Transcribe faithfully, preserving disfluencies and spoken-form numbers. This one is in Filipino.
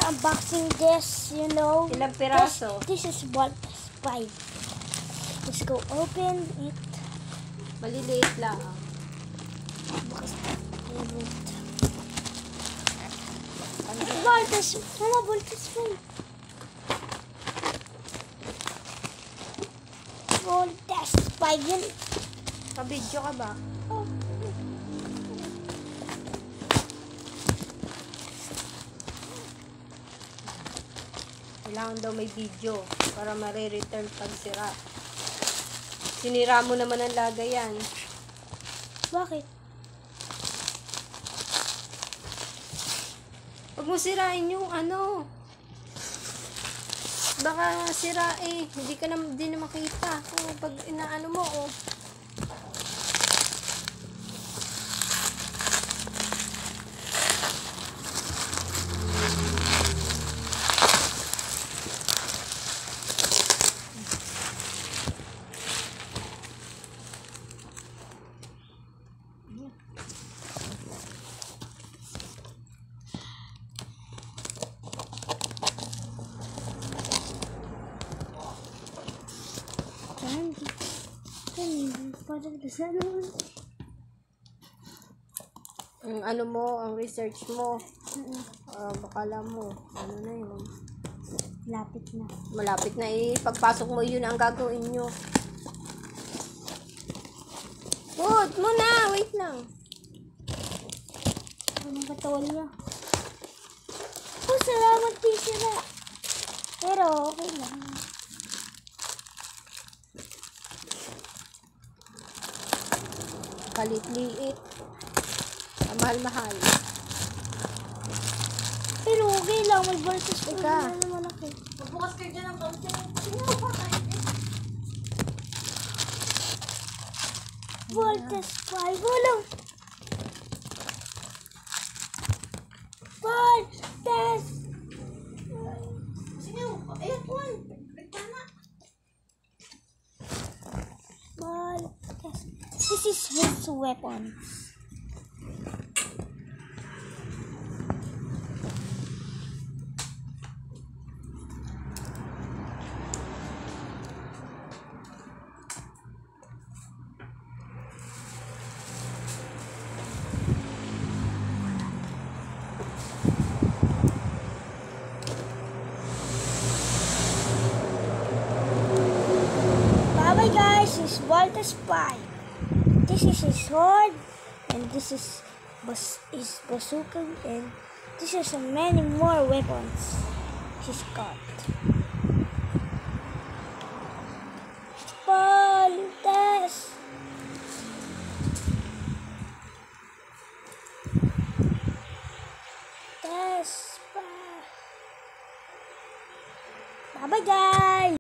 unboxing this, you know. Ilang piraso? This, this is Voltes five. Let's go open it. Maliliit lang. Bukas na. Voltes, mama, Voltes five. Voltes five yun. Pa-video ka ba? Oh. Kailangan daw may video para ma-return pag sira. Sinira mo naman ang lagay yan. Bakit? Huwag mo sirain yung ano. Baka sira eh. Hindi ka na, di na makita. Oh, pag inaano mo, oh. Candy. Candy. Parang dasal naman. Ang ano mo, ang research mo. Mm-mm. Uh, bakala mo, ano na yun. Lapit na. Malapit na eh. Pagpasok mo, yun ang gagawin nyo. Put mo na! Wait lang. Anong katawan niya? Oh, salamat, Tishira. Pero, okay lang. Kalit-liit. Mahal-mahal. Pero, okay lang. May Voltes five Ika. na naman ako. Magbukas kayo dyan ng konti. Voltes five. Walang. Voltes. Sino? Ayan, Juan. Reklama. Voltes. This is his weapon. Bye guys, this is Voltes five. This is his sword, and this is bas his bazooka, and this is many more weapons he's got. Voltes. Voltes. Bye bye guys.